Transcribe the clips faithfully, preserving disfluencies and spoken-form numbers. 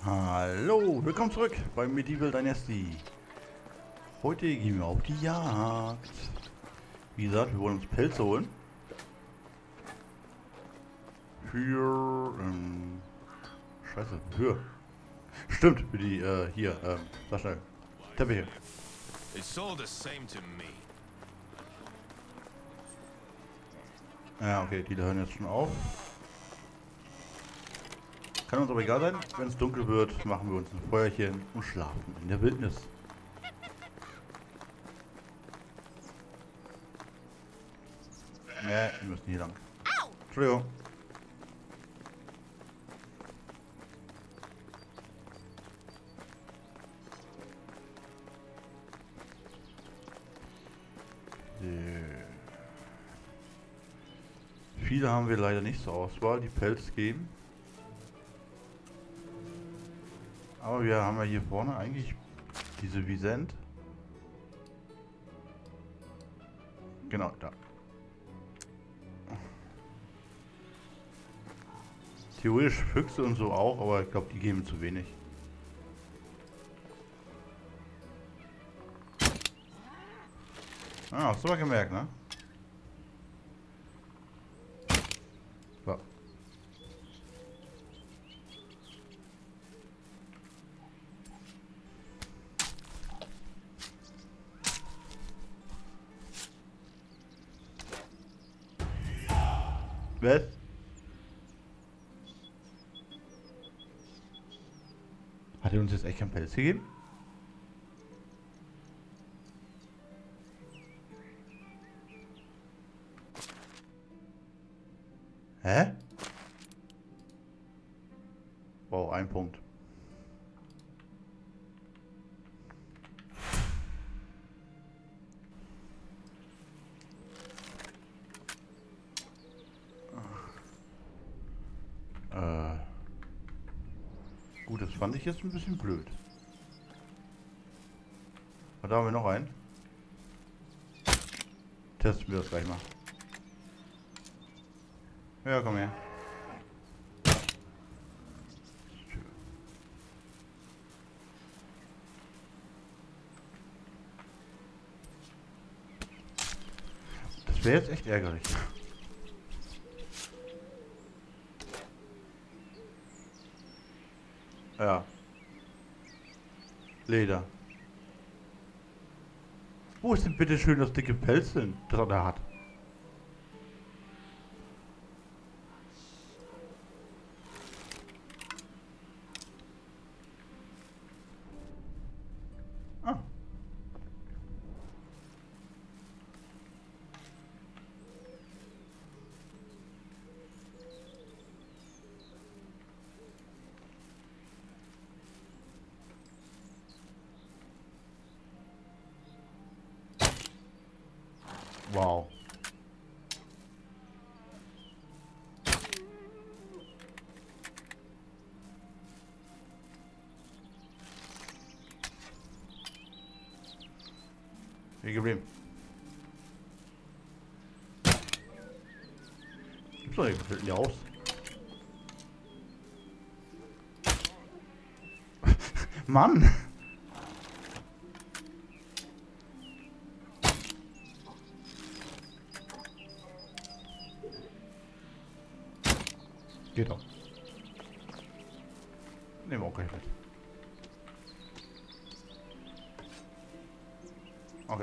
Hallo, willkommen zurück bei Medieval Dynasty. Heute gehen wir auf die Jagd. Wie gesagt, wir wollen uns Pelze holen. Für, ähm, Scheiße, für. Stimmt, für die, äh, hier, ähm, sag schnell. Teppiche. It's all the same to me. Ja, okay, die hören jetzt schon auf. Kann uns aber egal sein, wenn es dunkel wird, machen wir uns ein Feuerchen und schlafen in der Wildnis. Ja, wir müssen hier lang. Entschuldigung. Viele haben wir leider nicht zur Auswahl, die Pelz geben. Aber wir haben ja hier vorne eigentlich diese Visent. Genau, da. Theoretisch Füchse und so auch, aber ich glaube, die geben zu wenig. Ah, hast du mal gemerkt, ne? So. Was? Hat er uns jetzt echt kein Pelz gegeben? Hä? Wow, ein Punkt. Äh. Gut, das fand ich jetzt ein bisschen blöd. Und da haben wir noch einen. Testen wir das gleich mal. Ja, komm her. Das wäre jetzt echt ärgerlich. Ja. Leder. Wo ist denn bitte schön das dicke Pelz hin, das er da hat? Ah. Wow. Wie geblieben. Gibt's doch nicht, was fällt denn hier aus? Mann! Geht doch. Nehmen wir auch gleich mit. Okay.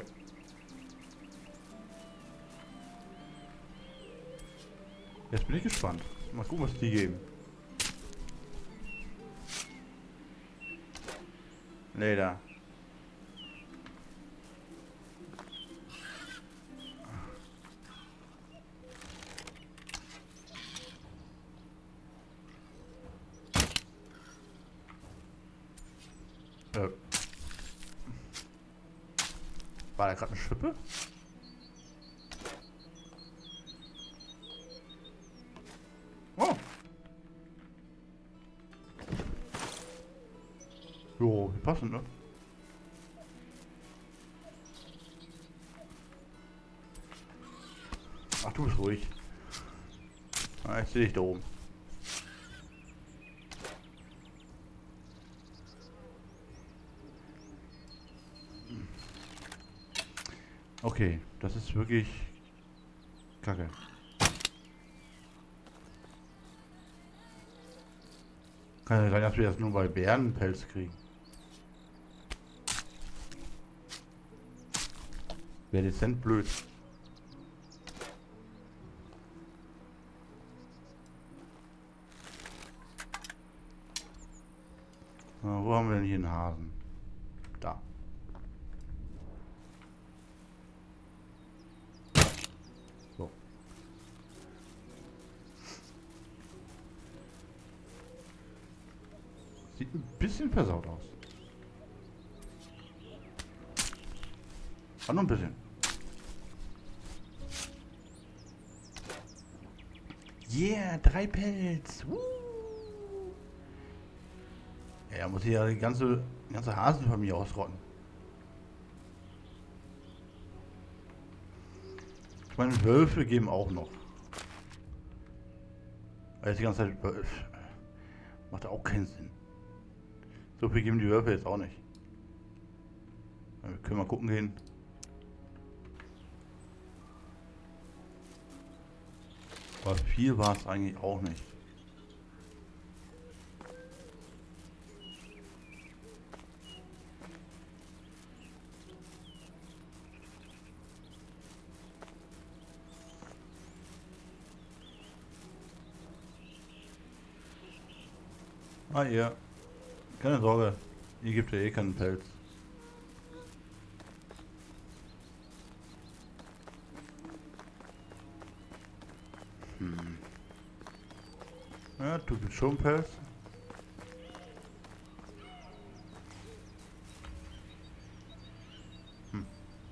Jetzt bin ich gespannt. Mal gucken, was die geben. Leder. Äh. War da gerade eine Schippe? Oh. Jo, passend, ne? Ach, du bist ruhig. Ah, ich sehe dich da oben. Okay, das ist wirklich kacke. Kann ja sein, dass wir das nur bei Bärenpelz kriegen. Wäre dezent blöd. Na, wo haben wir denn hier einen Hasen? Da. So. Sieht ein bisschen versaut aus. Ah, nur ein bisschen. Yeah, drei Pelz. Woo. Ja, er muss hier ja die ganze, die ganze Hasenfamilie ausrotten. Ich meine, Wölfe geben auch noch. Weil jetzt die ganze Zeit Wölf. Macht auch keinen Sinn. So viel geben die Wölfe jetzt auch nicht. Wir können mal gucken gehen. Aber viel war es eigentlich auch nicht. Ah, ihr. Keine Sorge. Ihr gebt ja eh keinen Pelz. Hm. Ja, du gibst schon Pelz. Hm.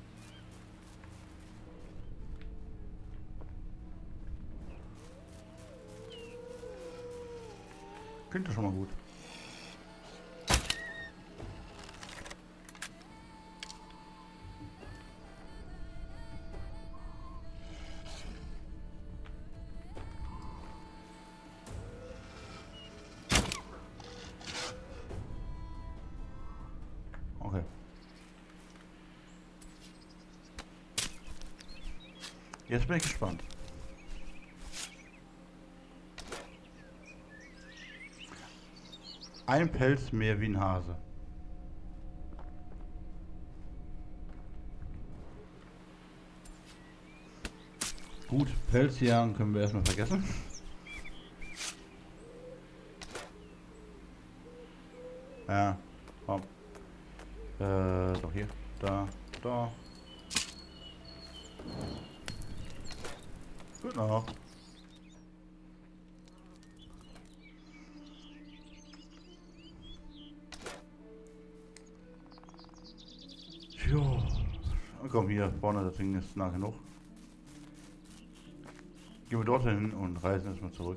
Klingt doch schon mal gut. Okay. Jetzt bin ich gespannt. Ein Pelz mehr wie ein Hase. Gut, Pelzjagen können wir erstmal vergessen. Ja, komm. Äh, doch hier, da, da. Genau. Jo. Komm, hier vorne, das Ding ist nah genug. Gehen wir dorthin und reisen erstmal zurück.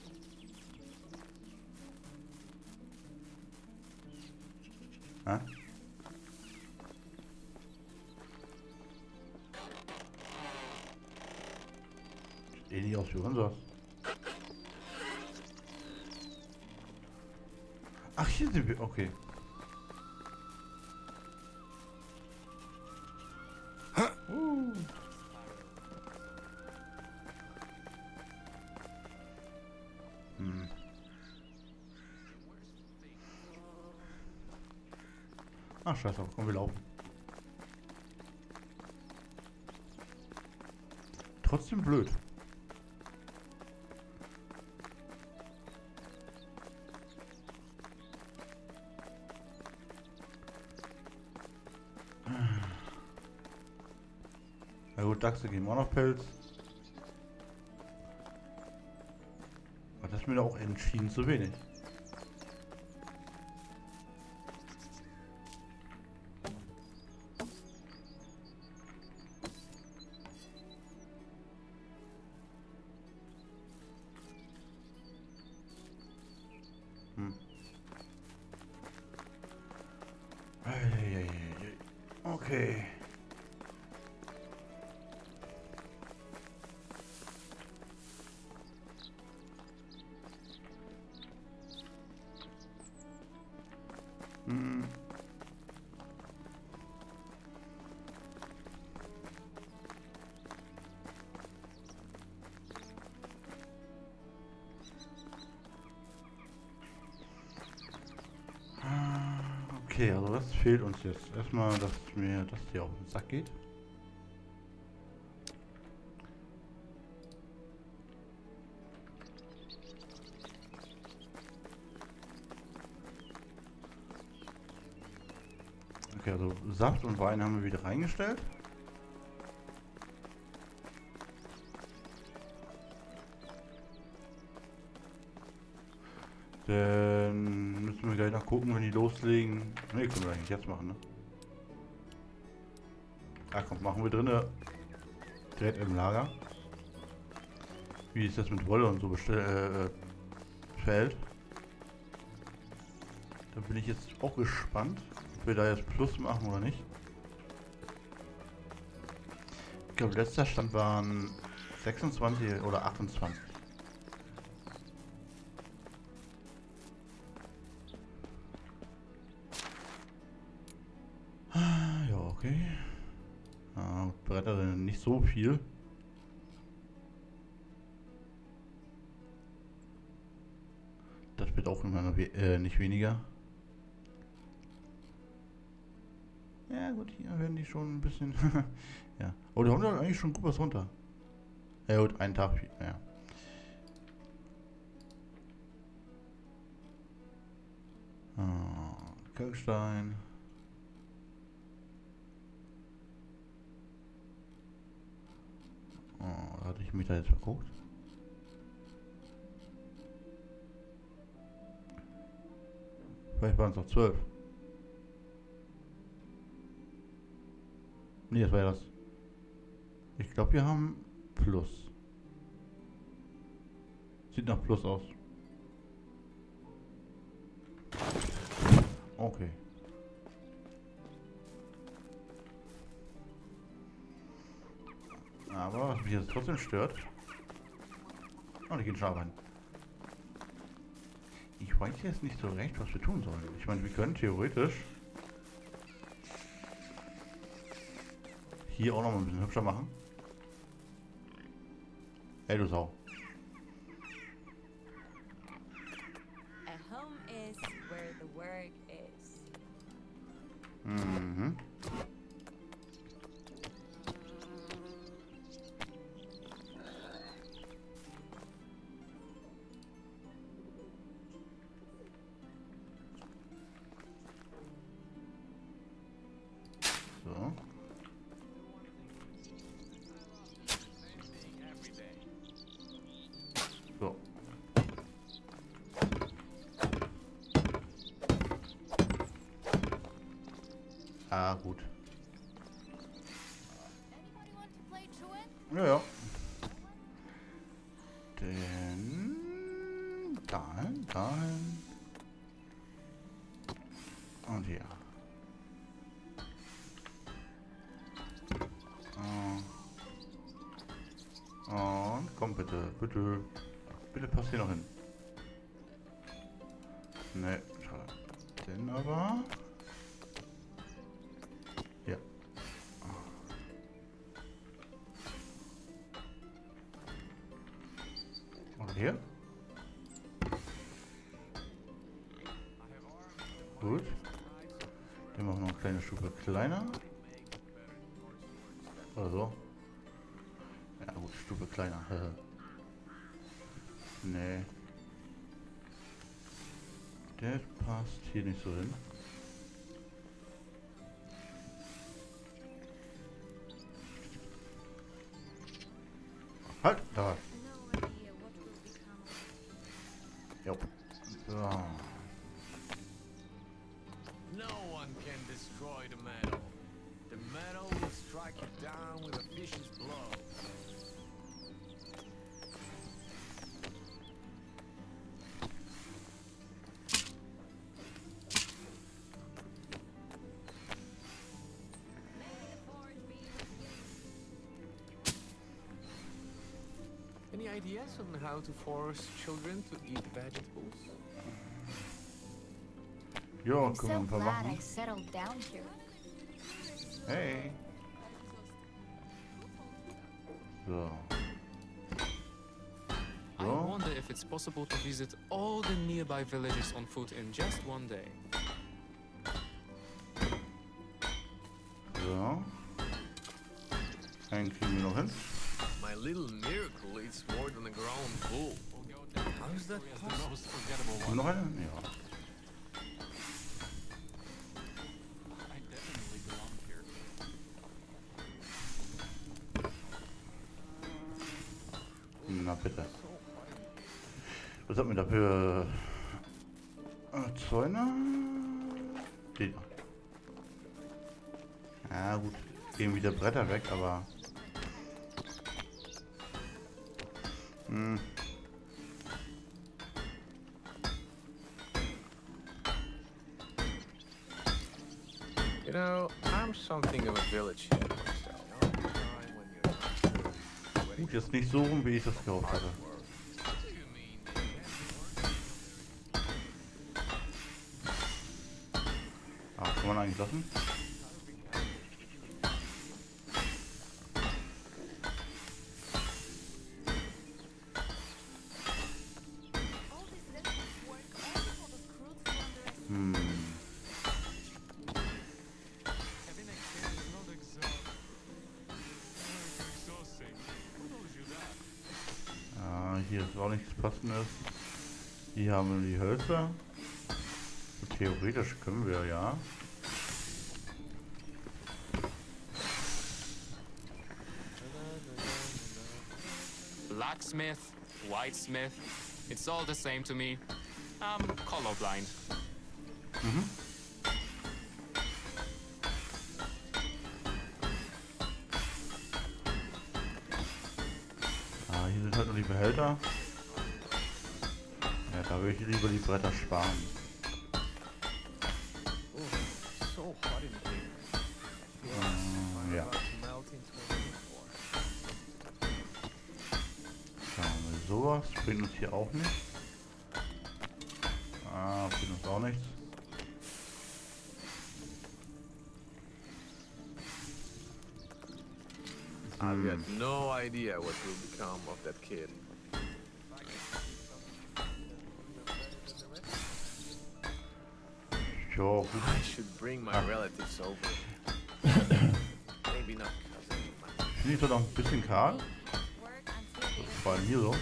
Hä? Sieht eh nicht aus wie unser. Ach, hier sind wir. Okay. Uh. Hm. Ach, scheiße, komm, wir laufen. Trotzdem blöd. Na gut, Dachse geben auch noch Pelz. Aber das ist mir da auch entschieden zu wenig. Hm. Eieieiei. Okay. Hm. Okay, also was fehlt uns jetzt? Erstmal, dass mir das hier auf den Sack geht. Okay, also Saft und Wein haben wir wieder reingestellt. Dann müssen wir gleich noch gucken, wenn die loslegen. Ne, können wir eigentlich jetzt machen, ne? Ach komm, machen wir drinnen direkt im Lager. Wie ist das mit Wolle und so bestell, äh, fällt. Da bin ich jetzt auch gespannt, ob wir da jetzt Plus machen oder nicht. Ich glaube, letzter Stand waren sechsundzwanzig oder achtundzwanzig. Ja, okay. Ah, Bretter sind nicht so viel. Das wird auch immer noch we äh, nicht weniger. Ja gut, hier werden die schon ein bisschen... ja. Oh, da haben wir eigentlich schon gut was runter. Ja gut, einen Tag. Ja. Ah, Kalkstein. Oh, hatte ich mich da jetzt verguckt? Vielleicht waren es noch zwölf. Nee, das war ja das. Ich glaube, wir haben Plus. Sieht nach Plus aus. Okay. Aber was mich jetzt trotzdem stört. Oh, die gehen schon arbeiten. Ich weiß jetzt nicht so recht, was wir tun sollen. Ich meine, wir können theoretisch hier auch noch mal ein bisschen hübscher machen. Ey, du Sau. A home is where the work is. Mhm. So. So. Ah, gut. Anybody want to play truant? Ja, ja. Denn dahin, dahin. Und hier. Und komm bitte, bitte. Bitte passt hier noch hin. Ne, schade. Denn aber. Ja. Und hier. Gut. Den machen wir noch eine kleine Stufe kleiner. Oder so. Ja gut, Stufe kleiner. Nee. Der passt hier nicht so hin. Halt! Da! No idea what will become of Jo. So. No one can destroy the metal. The metal will strike you down with a vicious blow. Any ideas on how to force children to eat vegetables? Jo, I'm können wir so ein paar glad I machen. settled down here. Hey. So. I So. wonder if it's possible to visit all the nearby villages on foot in just one day. So. Einen kriegen wir noch hin. My little miracle eats more than a grown bull. How is that possible? Und noch einen? Ja. Na bitte. Was hat man da für äh, Zäune? Den. Ja gut. Gehen wieder Bretter weg, aber. Hm. You know, I'm something of a village head myself. Gut, jetzt nicht so rum, wie ich das gehofft hatte. Ah, kann man eigentlich lassen? Hm. Ah, hier ist auch nichts Passendes. Hier haben wir die Hölzer. Theoretisch können wir ja. Blacksmith, whitesmith, it's all the same to me. I'm colorblind. Mhm. Ah, hier sind halt nur die Behälter. Ja, da würde ich lieber die Bretter sparen. So hot in here. Ähm, ja. About to melt into a unicorn. Schauen wir, sowas bringt uns hier auch nichts. Ah, bringt uns auch nichts. I've got no idea what will become of that kid. Ja, gut. I should bring my relatives over. Maybe not cousin. Finde ich doch noch ein bisschen kahl. Work until the Vor allem hier so.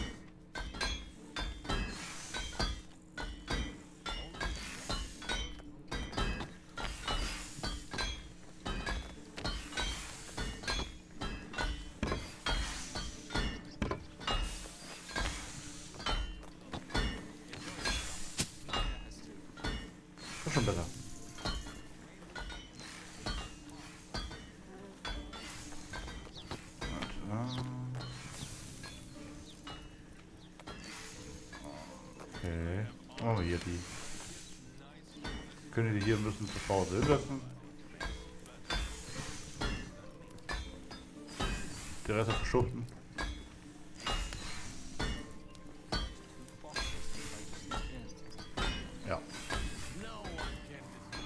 Das ist schon besser. Okay. Oh, hier die. Können die hier ein bisschen zu V S setzen? Der Rest hat verschuften. Ja. No one can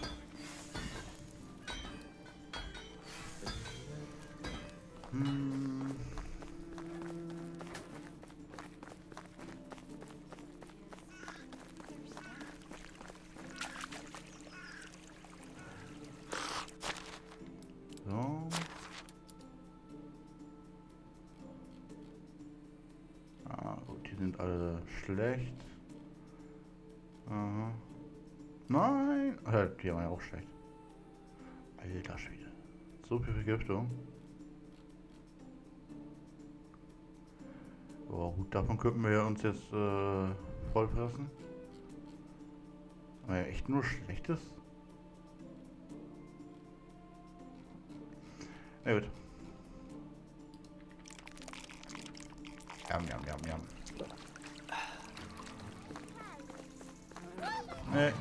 Hm. So. Ah, gut, die sind alle schlecht. Aha. Nein! Äh, die waren ja auch schlecht. Alter Schwede. So viel Vergiftung. Oh, gut, davon könnten wir uns jetzt äh, vollfressen. Aber ja, echt nur Schlechtes. Na gut. Jam, jam, jam, jam. Nee.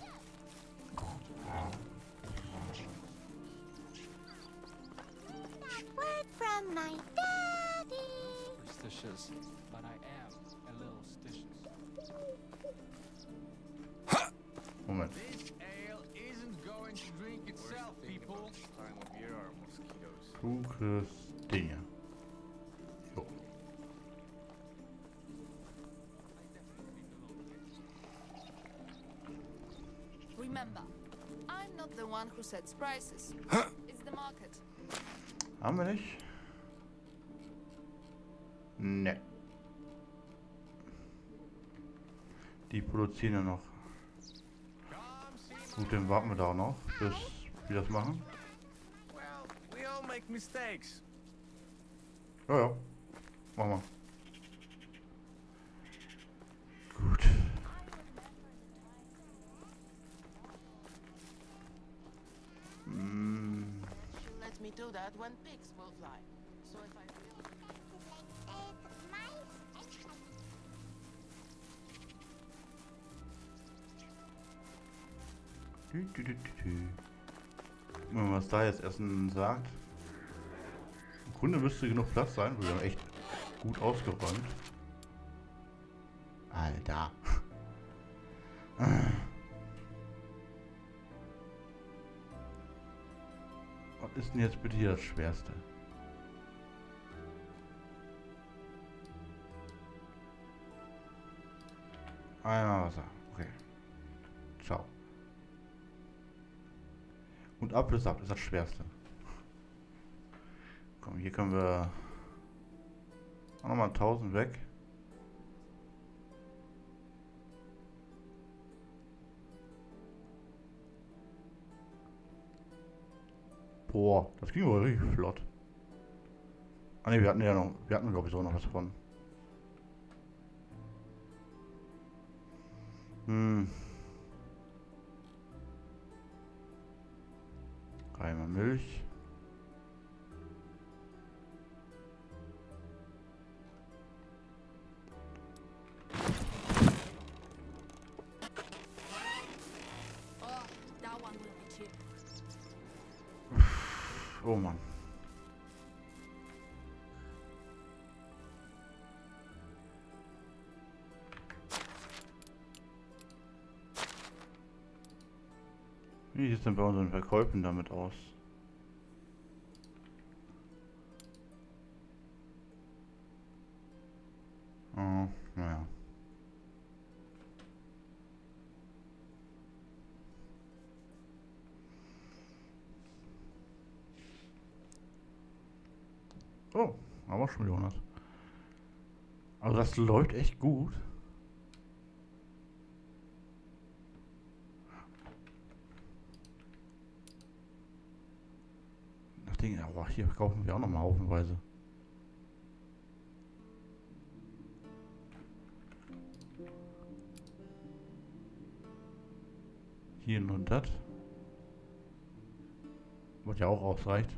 Word from my daddy. Superstitious, but I am a little stitious. Moment. This ale isn't going to drink itself, people. Time of year are mosquitoes. Du kriegst Dinge. Jo. Remember, I'm not the one who sets prices. It's the the market. Haben wir nicht? Ne. Die produzieren ja noch. Gut, dann warten wir da auch noch, bis wir das machen. Well, we all make mistakes. Ja, ja. Machen wir. Gut. Mm. Let me do that when pigs will fly. So if I Dü, dü, dü, dü, dü. Wenn man was da jetzt Essen sagt. Im Grunde müsste genug Platz sein, wir haben echt gut ausgeräumt. Alter. Was ist denn jetzt bitte hier das Schwerste? Einmal Wasser. Okay. Ciao. Und Apfelsaft ist das Schwerste. Komm, hier können wir auch nochmal tausend weg. Boah, das ging aber richtig flott. Ah ne, wir hatten ja noch, wir hatten glaube ich so noch was von. Hm. Einmal Milch. Oh, that one will be cheap. Oh Mann. Wie sieht es denn bei unseren Verkäufen damit aus? Oh, naja. Oh, aber schon Jonas. Also das läuft echt gut. Das Ding, aber hier kaufen wir auch noch mal haufenweise. Hier nur das. Was ja auch ausreicht.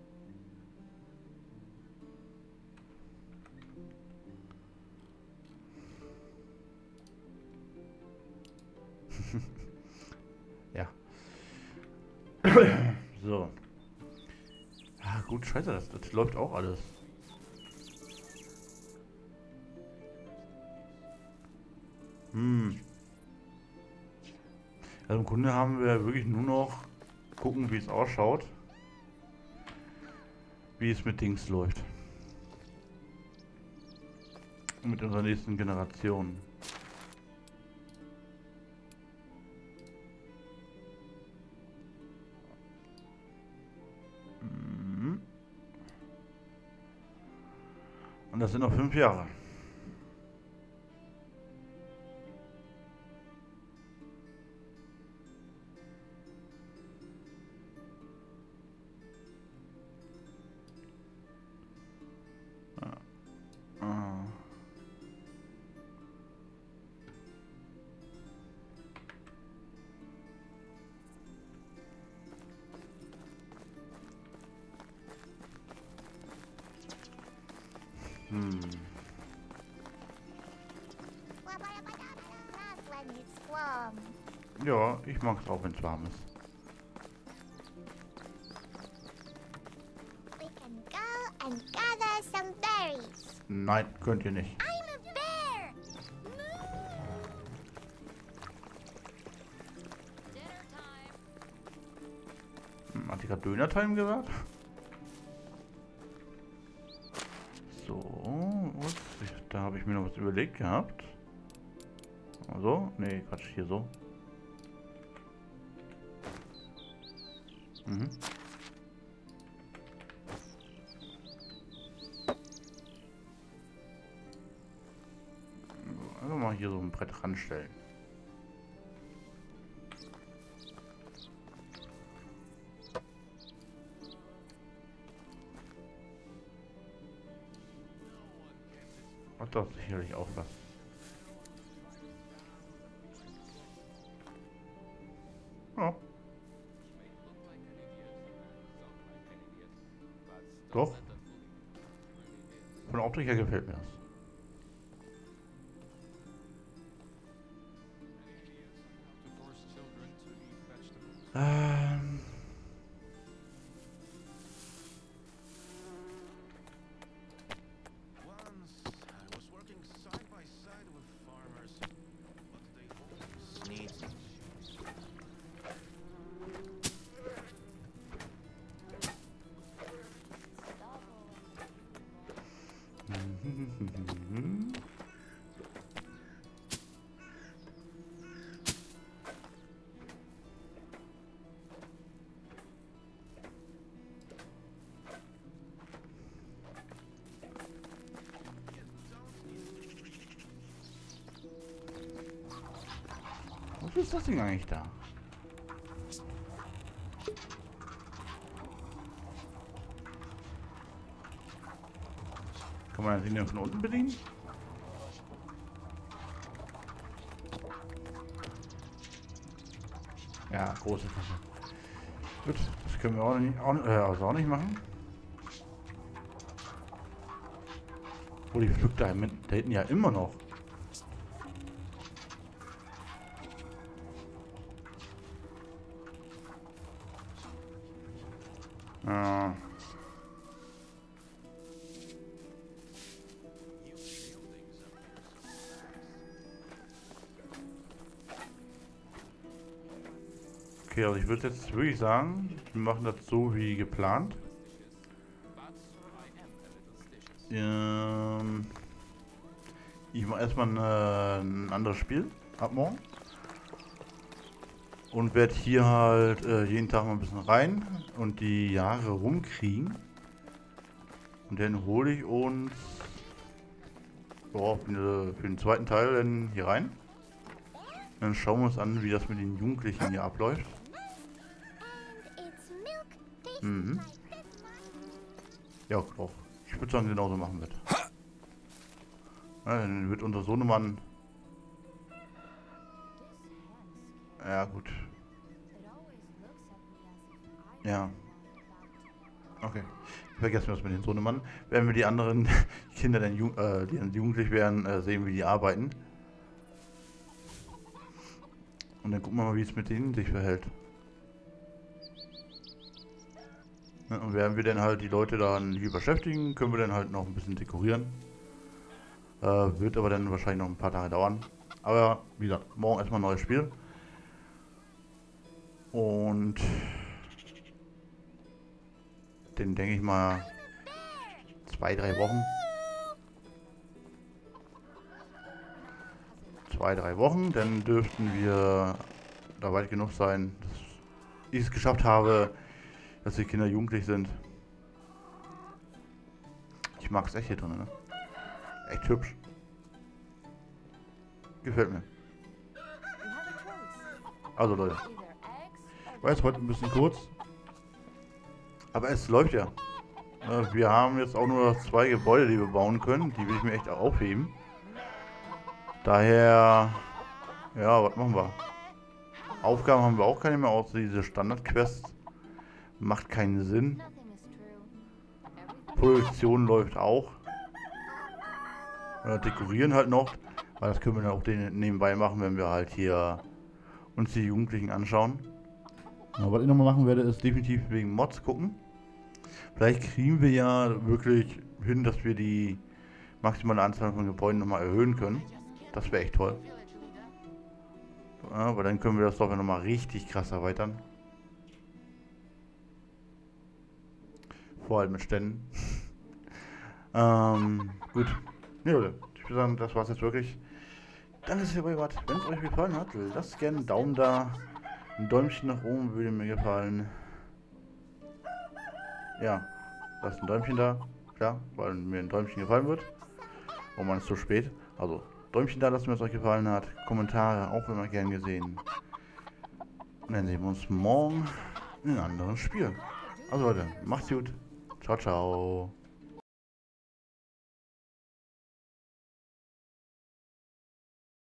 Ja. So. Ah, gut, scheiße, das, das läuft auch alles. Hm. Also im Grunde haben wir wirklich nur noch gucken, wie es ausschaut. Wie es mit Dings läuft. Und mit unserer nächsten Generation. Mhm. Und das sind noch fünf Jahre. Hm. Not when it's warm. Ja, ich mag es auch, wenn es warm ist. We can go and gather some berries. Nein, könnt ihr nicht. I'm a bear. Dinner time. Hm, hat die gerade Döner-Time gesagt? So, was? Ich, da habe ich mir noch was überlegt gehabt. Also, nee, Quatsch, hier so. Mhm. mal hier so ein Brett ranstellen. Hat doch sicherlich auch was. Ja. Doch. Von der Optik her gefällt mir das. Ähm. Once I was working side by side with farmers, but they always need Was ist das Ding eigentlich da? Kann man das Ding von unten bedienen? Ja, große Tasche. Gut, das können wir auch nicht, auch, äh, also auch nicht machen. Oh, die pflückt da, da hinten ja immer noch. Ja. Okay, also ich würde jetzt wirklich sagen, wir machen das so wie geplant. Ähm, ich mache erstmal eine, ein anderes Spiel ab morgen. Und werde hier halt äh, jeden Tag mal ein bisschen rein und die Jahre rumkriegen. Und dann hole ich uns oh, für, für den zweiten Teil dann hier rein. Dann schauen wir uns an, wie das mit den Jugendlichen hier abläuft. Mhm. Ja, doch. Ich würde sagen, genauso machen wird. Ja, dann wird unser Sohnemann... Ja, gut. Ja. Okay. Vergessen wir das mit den Sohnemann. Werden wir die anderen Kinder, dann Ju äh, die dann jugendlich werden, äh, sehen, wie die arbeiten. Und dann gucken wir mal, wie es mit denen sich verhält. Ja, und werden wir dann halt die Leute dann hier beschäftigen, können wir dann halt noch ein bisschen dekorieren. Äh, wird aber dann wahrscheinlich noch ein paar Tage dauern. Aber wie gesagt, morgen erstmal ein neues Spiel. Und den denke ich mal zwei, drei Wochen. Zwei, drei Wochen, dann dürften wir da weit genug sein, dass ich es geschafft habe, dass die Kinder jugendlich sind. Ich mag es echt hier drin, ne? Echt hübsch. Gefällt mir. Also Leute, war jetzt heute ein bisschen kurz, aber es läuft ja. Wir haben jetzt auch nur zwei Gebäude, die wir bauen können. Die will ich mir echt aufheben. Daher, ja, was machen wir? Aufgaben haben wir auch keine mehr, außer diese Standard-Quest. Macht keinen Sinn. Produktion läuft auch. Äh, dekorieren halt noch, weil das können wir dann auch nebenbei machen, wenn wir halt hier uns die Jugendlichen anschauen. Ja, was ich nochmal machen werde, ist definitiv wegen Mods gucken. Vielleicht kriegen wir ja wirklich hin, dass wir die maximale Anzahl von Gebäuden nochmal erhöhen können. Das wäre echt toll. Ja, aber dann können wir das doch nochmal richtig krass erweitern. Vor allem mit Ständen. ähm, gut. Ne, Leute, ich würde sagen, das war's jetzt wirklich. Danke, dass ihr dabei wart. Wenn es euch gefallen hat, lasst gerne einen Daumen da. Ein Däumchen nach oben würde mir gefallen. Ja, lasst ein Däumchen da. Klar, weil mir ein Däumchen gefallen wird. Und man ist zu spät. Also, Däumchen da, dass mir es euch gefallen hat. Kommentare auch immer gern gesehen. Und dann sehen wir uns morgen in einem anderen Spiel. Also Leute, macht's gut. Ciao, ciao.